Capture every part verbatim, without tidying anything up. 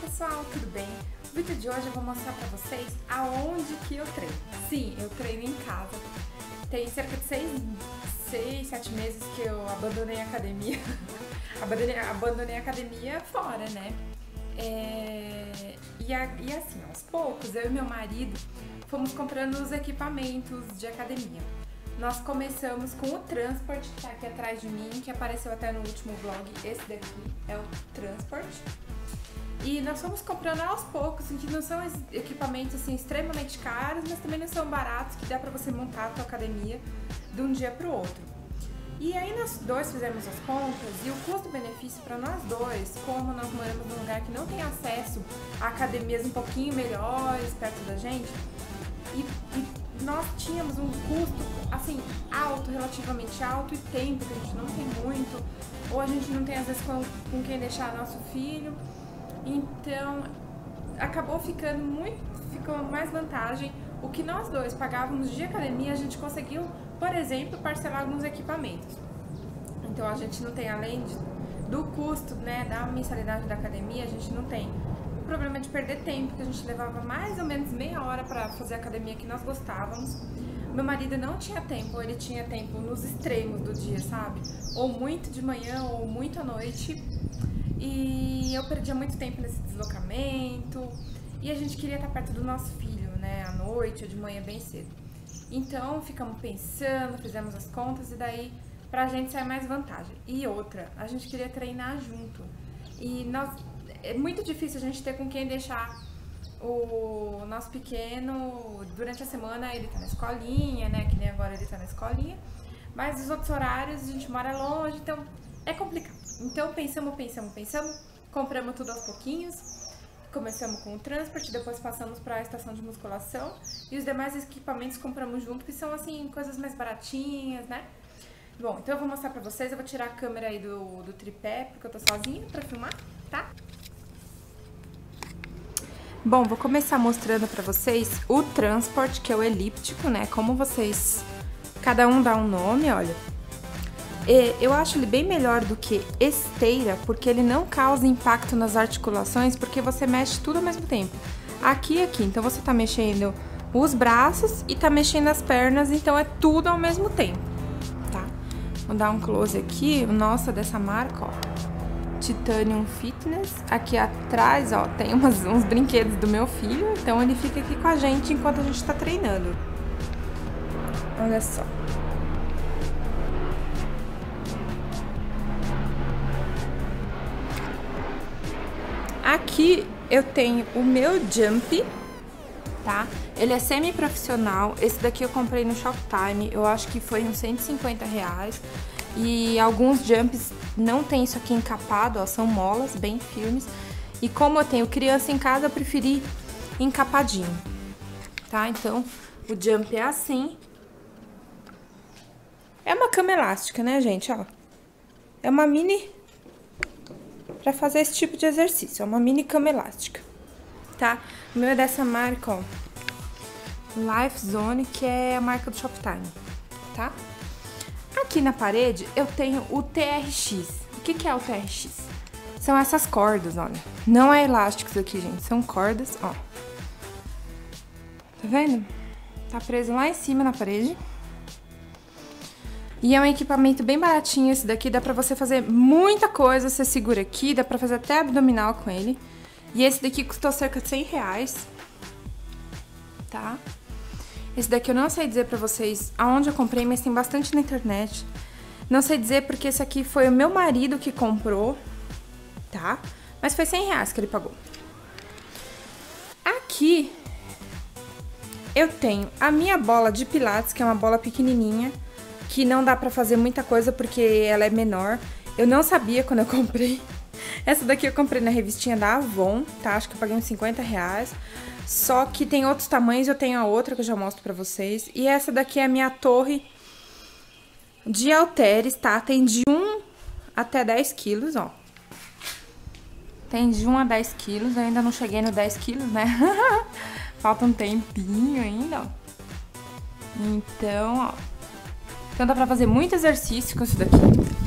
pessoal, tudo bem? No vídeo de hoje eu vou mostrar pra vocês aonde que eu treino. Sim, eu treino em casa. Tem cerca de seis, seis, sete meses que eu abandonei a academia. abandonei, abandonei a academia fora, né? É... E, a, e assim, aos poucos, eu e meu marido fomos comprando os equipamentos de academia. Nós começamos com o Transport, que tá aqui atrás de mim, que apareceu até no último vlog. Esse daqui é o Transport. E nós fomos comprando aos poucos, que não são equipamentos assim extremamente caros, mas também não são baratos, que dá pra você montar a tua academia de um dia pro outro. E aí nós dois fizemos as contas e o custo-benefício para nós dois, como nós moramos num lugar que não tem acesso a academias um pouquinho melhores perto da gente, e, e nós tínhamos um custo assim alto, relativamente alto, e tempo que a gente não tem muito, ou a gente não tem às vezes com, com quem deixar nosso filho. Então, acabou ficando muito, ficou mais vantagem. O que nós dois pagávamos de academia, a gente conseguiu, por exemplo, parcelar alguns equipamentos. Então, a gente não tem, além de, do custo, né, da mensalidade da academia, a gente não tem o problema de perder tempo, que a gente levava mais ou menos meia hora para fazer a academia que nós gostávamos. Meu marido não tinha tempo, ou ele tinha tempo nos extremos do dia, sabe? Ou muito de manhã, ou muito à noite. E eu perdia muito tempo nesse deslocamento, e a gente queria estar perto do nosso filho, né, à noite ou de manhã bem cedo. Então ficamos pensando, fizemos as contas, e daí pra gente sai mais vantagem. E outra, a gente queria treinar junto, e nós, é muito difícil a gente ter com quem deixar o nosso pequeno durante a semana. Ele tá na escolinha, né, que nem agora ele tá na escolinha, mas os outros horários a gente mora longe, então é complicado. Então pensamos, pensamos, pensamos, compramos tudo aos pouquinhos, começamos com o Transport, depois passamos para a estação de musculação, e os demais equipamentos compramos junto, que são assim, coisas mais baratinhas, né? Bom, então eu vou mostrar pra vocês, eu vou tirar a câmera aí do, do tripé, porque eu tô sozinha pra filmar, tá? Bom, vou começar mostrando pra vocês o Transport, que é o elíptico, né? Como vocês, cada um dá um nome, olha. Eu acho ele bem melhor do que esteira, porque ele não causa impacto nas articulações, porque você mexe tudo ao mesmo tempo. Aqui e aqui, então você tá mexendo os braços e tá mexendo as pernas, então é tudo ao mesmo tempo, tá? Vou dar um close aqui, nossa, dessa marca, ó, Titanium Fitness. Aqui atrás, ó, tem umas, uns brinquedos do meu filho, então ele fica aqui com a gente enquanto a gente tá treinando. Olha só. Aqui eu tenho o meu jump, tá? Ele é semi-profissional. Esse daqui eu comprei no Shoptime, eu acho que foi uns cento e cinquenta reais. E alguns jumps não tem isso aqui encapado, ó, são molas bem firmes. E como eu tenho criança em casa, eu preferi encapadinho, tá? Então, o jump é assim. É uma cama elástica, né, gente, ó? É uma mini... pra fazer esse tipo de exercício, é uma mini cama elástica, tá? O meu é dessa marca, ó, Life Zone, que é a marca do Shoptime, tá? Aqui na parede eu tenho o T R X. O que que é o T R X? São essas cordas, olha. Não é elástico isso aqui, gente, são cordas, ó. Tá vendo? Tá preso lá em cima na parede. E é um equipamento bem baratinho esse daqui, dá pra você fazer muita coisa, você segura aqui, dá pra fazer até abdominal com ele. E esse daqui custou cerca de cem reais, tá? Esse daqui eu não sei dizer pra vocês aonde eu comprei, mas tem bastante na internet. Não sei dizer porque esse aqui foi o meu marido que comprou, tá? Mas foi cem reais que ele pagou. Aqui eu tenho a minha bola de pilates, que é uma bola pequenininha, que não dá pra fazer muita coisa porque ela é menor. Eu não sabia quando eu comprei. Essa daqui eu comprei na revistinha da Avon, tá? Acho que eu paguei uns cinquenta reais. Só que tem outros tamanhos, eu tenho a outra que eu já mostro pra vocês. E essa daqui é a minha torre de halteres, tá? Tem de um até dez quilos, ó. Tem de um a dez quilos, eu ainda não cheguei no dez quilos, né? Falta um tempinho ainda, ó. Então, ó. Então dá pra fazer muito exercício com isso daqui.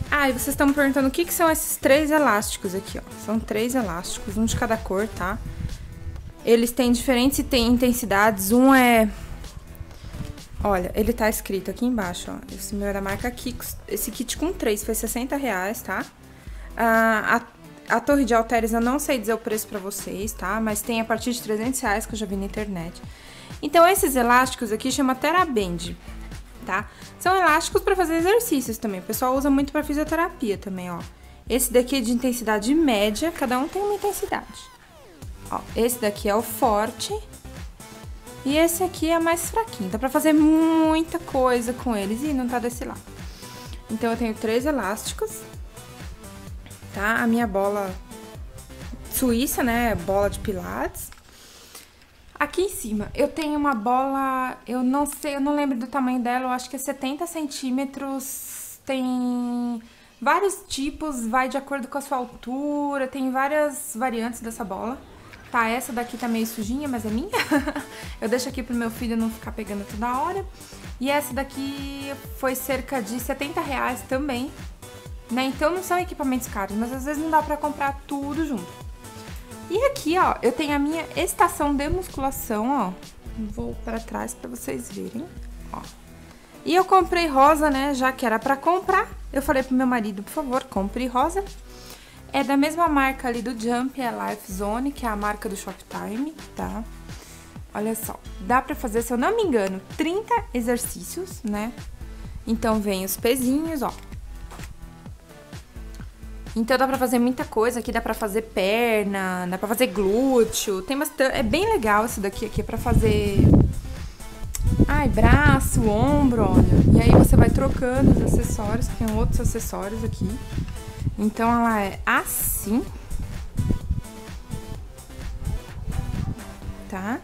Ah, e vocês estão me perguntando o que, que são esses três elásticos aqui, ó. São três elásticos, um de cada cor, tá? Eles têm diferentes intensidades, um é... Olha, ele tá escrito aqui embaixo, ó. Esse meu é da marca Kicks. Esse kit com três foi sessenta reais, tá? Ah, a, a torre de halteres eu não sei dizer o preço pra vocês, tá? Mas tem a partir de trezentos reais que eu já vi na internet. Então, esses elásticos aqui chama TheraBand, tá? São elásticos pra fazer exercícios também. O pessoal usa muito pra fisioterapia também, ó. Esse daqui é de intensidade média, cada um tem uma intensidade. Ó, esse daqui é o forte. E esse aqui é mais fraquinho, dá pra fazer muita coisa com eles. Ih, não tá desse lado. Então, eu tenho três elásticos, tá? A minha bola suíça, né? Bola de pilates. Aqui em cima, eu tenho uma bola, eu não sei, eu não lembro do tamanho dela, eu acho que é setenta centímetros. Tem vários tipos, vai de acordo com a sua altura, tem várias variantes dessa bola. Tá, essa daqui tá meio sujinha, mas é minha. Eu deixo aqui pro meu filho não ficar pegando toda hora. E essa daqui foi cerca de setenta reais também, né? Então não são equipamentos caros, mas às vezes não dá pra comprar tudo junto. E aqui, ó, eu tenho a minha estação de musculação, ó. Vou pra trás pra vocês verem, ó. E eu comprei rosa, né? Já que era pra comprar. Eu falei pro meu marido, por favor, compre rosa. É da mesma marca ali do Jump, é a Life Zone, que é a marca do Shoptime, tá? Olha só, dá pra fazer, se eu não me engano, trinta exercícios, né? Então, vem os pezinhos, ó. Então, dá pra fazer muita coisa. Aqui dá pra fazer perna, dá pra fazer glúteo. Tem bastante... É bem legal esse daqui, aqui é pra fazer... Ai, braço, ombro, olha. E aí, você vai trocando os acessórios, tem outros acessórios aqui. Então, ela é assim, tá?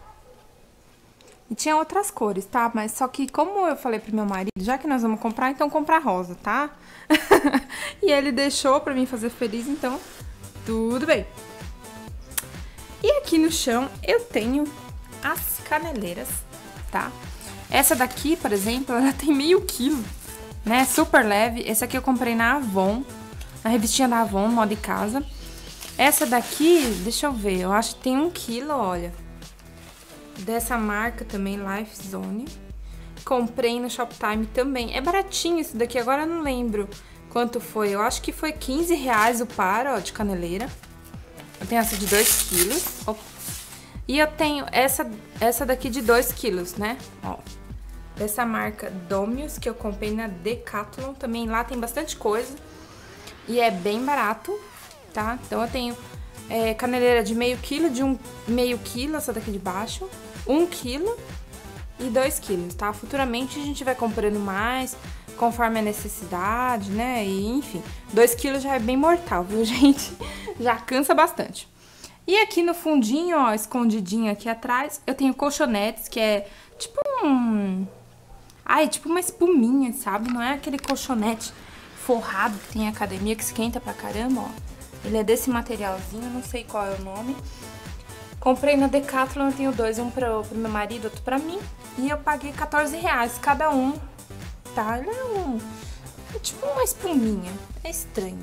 E tinha outras cores, tá? Mas só que, como eu falei pro meu marido, já que nós vamos comprar, então comprar rosa, tá? E ele deixou pra mim fazer feliz, então tudo bem. E aqui no chão eu tenho as caneleiras, tá? Essa daqui, por exemplo, ela tem meio quilo, né? Super leve. Esse aqui eu comprei na Avon. A revistinha da Avon, moda e casa. Essa daqui, deixa eu ver, eu acho que tem um quilo, olha. Dessa marca também, Life Zone. Comprei no Shoptime também. É baratinho isso daqui, agora eu não lembro quanto foi. Eu acho que foi quinze reais o par, ó, de caneleira. Eu tenho essa de dois quilos. Opa. E eu tenho essa, essa daqui de dois quilos, né? Ó. Dessa marca Domios, que eu comprei na Decathlon. Também lá tem bastante coisa. E é bem barato, tá? Então eu tenho é, caneleira de meio quilo, de um meio quilo, essa daqui de baixo, um quilo e dois quilos, tá? Futuramente a gente vai comprando mais, conforme a necessidade, né? E enfim, dois quilos já é bem mortal, viu, gente? Já cansa bastante. E aqui no fundinho, ó, escondidinho aqui atrás, eu tenho colchonetes, que é tipo um... Ai, tipo uma espuminha, sabe? Não é aquele colchonete forrado que tem em academia, que esquenta pra caramba, ó. Ele é desse materialzinho, não sei qual é o nome. Comprei na Decathlon, eu tenho dois, um pro, pro meu marido, outro pra mim. E eu paguei quatorze reais cada um, tá? Ele é um... É tipo uma espuminha, é estranho,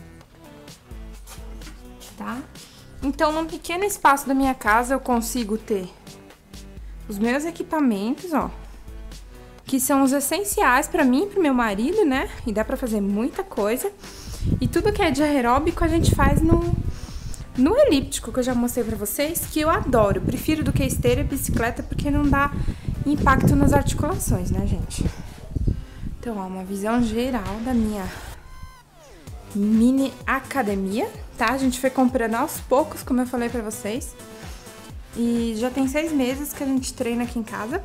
tá? Então, num pequeno espaço da minha casa, eu consigo ter os meus equipamentos, ó. Que são os essenciais pra mim e pro meu marido, né? E dá pra fazer muita coisa. E tudo que é de aeróbico a gente faz no, no elíptico, que eu já mostrei pra vocês, que eu adoro. Prefiro do que esteira e bicicleta, porque não dá impacto nas articulações, né, gente? Então, ó, uma visão geral da minha mini academia, tá? A gente foi comprando aos poucos, como eu falei pra vocês. E já tem seis meses que a gente treina aqui em casa.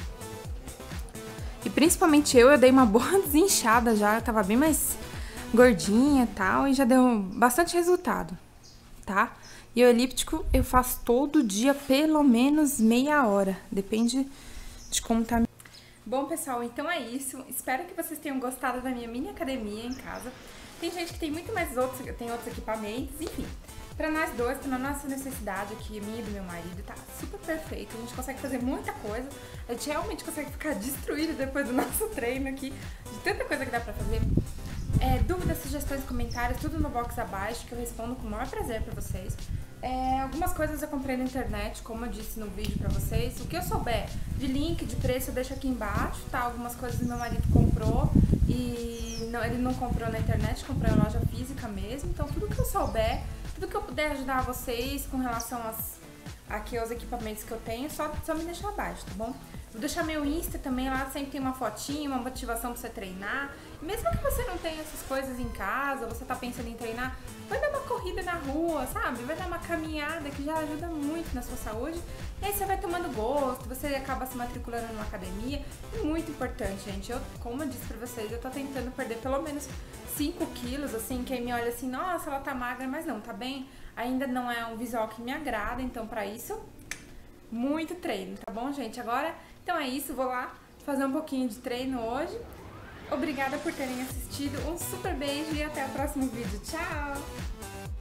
E principalmente eu, eu dei uma boa desinchada já, eu tava bem mais gordinha e tal, e já deu bastante resultado, tá? E o elíptico eu faço todo dia, pelo menos meia hora, depende de como tá. Bom, pessoal, então é isso. Espero que vocês tenham gostado da minha mini academia em casa. Tem gente que tem muito mais outros, tem outros equipamentos, enfim. Pra nós dois, pra nossa necessidade aqui, minha e do meu marido, tá super perfeito. A gente consegue fazer muita coisa. A gente realmente consegue ficar destruído depois do nosso treino aqui, de tanta coisa que dá pra fazer. É, dúvidas, sugestões, comentários, tudo no box abaixo, que eu respondo com o maior prazer pra vocês. É, algumas coisas eu comprei na internet, como eu disse no vídeo pra vocês. O que eu souber de link, de preço, eu deixo aqui embaixo, tá? Algumas coisas meu marido comprou e não, ele não comprou na internet, comprou em loja física mesmo. Então tudo que eu souber, tudo que eu puder ajudar vocês com relação às, aqui aos equipamentos que eu tenho, só, só me deixar abaixo, tá bom? Vou deixar meu Insta também, lá sempre tem uma fotinha, uma motivação pra você treinar. E mesmo que você não tenha essas coisas em casa, você tá pensando em treinar, vai dar uma corrida na rua, sabe? Vai dar uma caminhada que já ajuda muito na sua saúde. E aí você vai tomando gosto, você acaba se matriculando numa academia. É muito importante, gente. Eu, como eu disse pra vocês, eu tô tentando perder pelo menos cinco quilos, assim, quem me olha assim, nossa, ela tá magra, mas não, tá bem? Ainda não é um visual que me agrada, então pra isso, muito treino, tá bom, gente? Agora, então é isso, vou lá fazer um pouquinho de treino hoje. Obrigada por terem assistido, um super beijo e até o próximo vídeo. Tchau!